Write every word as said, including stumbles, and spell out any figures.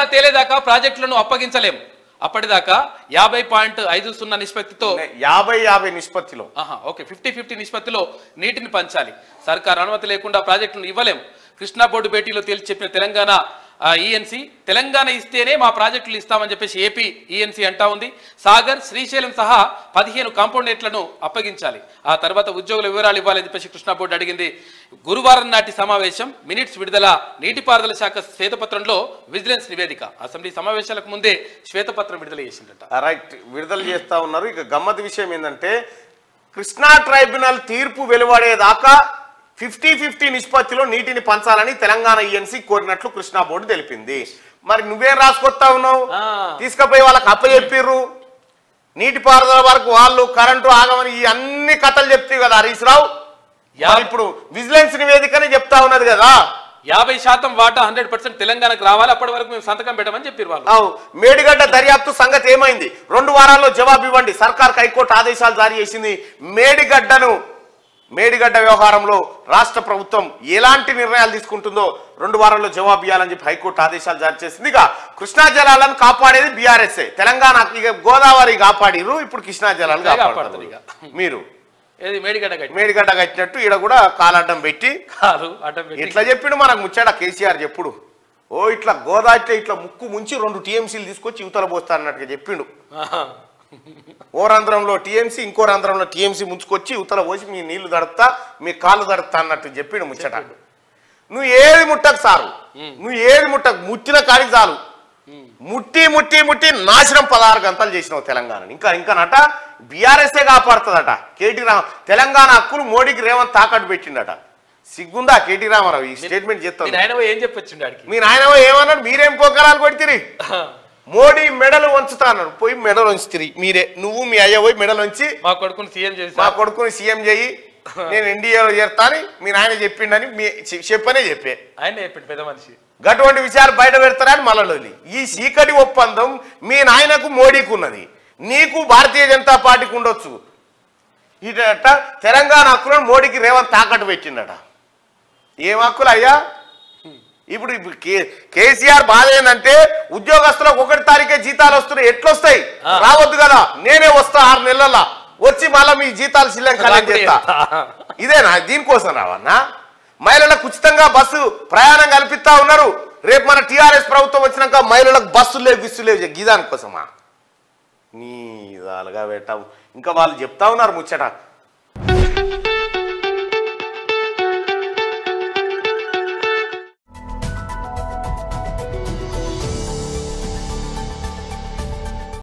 నిజాలు తేలేదాకా ప్రాజెక్టులను అప్పగించలేం. అప్పటిదాకా యాభై పాయింట్ ఐదు సున్నా నిష్పత్తితో యాభై యాభై నిష్పత్తిలో ఓకే ఫిఫ్టీ ఫిఫ్టీ నిష్పత్తిలో నీటిని పంచాలి. సర్కార్ అనుమతి లేకుండా ప్రాజెక్టులను ఇవ్వలేం. కృష్ణా బోర్డు భేటీలో తేల్చి చెప్పిన తెలంగాణ ఈఎన్సీ తెలంగాణ ఇస్తేనే మా ప్రాజెక్టులు ఇస్తామని చెప్పేసి ఏపీ ఈఎన్సీ అంటా ఉంది. సాగర్, శ్రీశైలం సహా పదిహేను కాంపౌండేట్లను అప్పగించాలి. ఆ తర్వాత ఉద్యోగుల వివరాలు ఇవ్వాలని చెప్పేసి కృష్ణా బోర్డు అడిగింది. గురువారం నాటి సమావేశం మినిట్స్ విడుదల. నీటిపారుదల శాఖ శ్వేతపత్రంలో విజిలెన్స్ నివేదిక. అసెంబ్లీ సమావేశాలకు ముందే శ్వేతపత్రం విడుదల చేసిందట. రైట్, విడుదల చేస్తా ఉన్నారు. ఇక గమ్మత్ విషయం ఏంటంటే కృష్ణా ట్రైబ్యునల్ తీర్పు వెలువడేదాకా ఫిఫ్టీ ఫిఫ్టీ నిష్పత్తిలో నీటిని పంచాలని తెలంగాణ ఈఎన్సీ కోరినట్లు కృష్ణా బోర్డు తెలిపింది. మరి నువ్వేం రాసుకొస్తా ఉన్నావు? తీసుకుపోయి వాళ్ళకి అప్పచెప్పిర్రు. నీటిపారుదల వరకు వాళ్ళు కరెంటు ఆగమని ఈ అన్ని కథలు చెప్తాయి కదా హరీష్ రావు. ఇప్పుడు విజిలెన్స్ నివేదికనే చెప్తా ఉన్నది కదా యాభై శాతం వాటా హండ్రెడ్ పర్సెంట్ తెలంగాణకు రావాలి, అప్పటి వరకు మేము సంతకం పెట్టమని చెప్పారు వాళ్ళు. మేడిగడ్డ దర్యాప్తు సంగతి ఏమైంది? రెండు వారాల్లో జవాబు ఇవ్వండి. సర్కార్ హైకోర్టు ఆదేశాలు జారీ చేసింది. మేడిగడ్డను మేడిగడ్డ వ్యవహారంలో రాష్ట్ర ప్రభుత్వం ఎలాంటి నిర్ణయాలు తీసుకుంటుందో రెండు వారాల్లో జవాబు ఇవ్వాలని చెప్పి హైకోర్టు ఆదేశాలు జారీ చేసింది. ఇక కృష్ణా జలాలను కాపాడేది బీఆర్ఎస్ఏ. తెలంగాణ ఇక గోదావరి కాపాడిరు, ఇప్పుడు కృష్ణా జలాలు కాపాడుతారు. ఇక మీరు మేడిగడ్డ మేడిగడ్డ కట్టినట్టు ఈడ కూడా కాలడ్డం పెట్టి ఇట్లా చెప్పిండు మనకు ముచ్చాడ కేసీఆర్ చెప్పుడు. ఓ ఇట్లా గోదావరి ఇట్లా ముక్కు ముంచి రెండు టీఎంసీలు తీసుకొచ్చి యువతల పోస్తా అన్నట్టుగా చెప్పిండు. ఓ రంధ్రంలో టీఎంసీ, ఇంకో రంధ్రంలో టీఎంసీ ముంచుకొచ్చి యువతల పోసి మీ నీళ్లు తడుపుతా, మీ కాళ్ళు తడుపుతా అన్నట్టు చెప్పిండు ముచ్చట. నువ్వు ఏది ముట్టకు సారు, నువ్వు ఏది ముట్టకు, ముట్టిన కాడికి చాలు. ముట్టి ముట్టి ముట్టి నాశనం పదహారు గంటలు చేసినావు తెలంగాణని. ఇంకా ఇంకా నట బీఆర్ఎస్ఏ కాపాడుతుందట. కేటీ రామ తెలంగాణ హక్కులు మోడీకి రేవంత్ తాకట్టు పెట్టిండట. సిగ్గుందా కేటీ రామారావు ఈ స్టేట్మెంట్ చెప్తాను? ఏం చెప్పొచ్చిండు మీ నాయనవో ఏమన్నాడు? మీరేం పోకరాలు కొడితిరి? మోడీ మెడలు వంచుతా అన్నాడు. పోయి మెడలు వంచుతిరి మీరే. నువ్వు మీ అయ్య పోయి మెడలు వంచి మా కొడుకుని సీఎం చేసి మా కొడుకుని సీఎం చేయి, నేను ఎన్డీఏలో చేస్తా అని మీ నాయన చెప్పిండని మీ చెప్పనే చెప్పే ఆయన చెప్పిండు పెద్ద మనిషి. అటువంటి విషయాలు బయట పెడతారని మళ్ళీ ఈ చీకటి ఒప్పందం మీ నాయనకు మోడీకి ఉన్నది, నీకు భారతీయ జనతా పార్టీకి ఉండొచ్చు. ఇట తెలంగాణ హక్కులను మోడీకి రేవంత్ తాకట్టు పెట్టిండట. ఏం హక్కులు అయ్యా? ఇప్పుడు కేసీఆర్ బాధ ఏంటంటే ఉద్యోగస్తులకు ఒకటి తారీఖే జీతాలు వస్తున్నాయి. ఎట్లొస్తాయి? రావద్దు కదా, నేనే వస్తా ఆరు నెలల వచ్చి మళ్ళీ మీ జీతాలు శ్రీలంకలం చేస్తా. ఇదేనా? దీనికోసం రావన్నా? మహిళలకు ఉచితంగా బస్సు ప్రయాణం కల్పిస్తా ఉన్నారు. రేపు మన టీఆర్ఎస్ ప్రభుత్వం వచ్చినాక మహిళలకు బస్సులు లేవు, గిస్సులు లేవు. గీదానికోసమా? నీ దాలుగా పెట్టావు. ఇంకా వాళ్ళు చెప్తా ఉన్నారు ముచ్చట.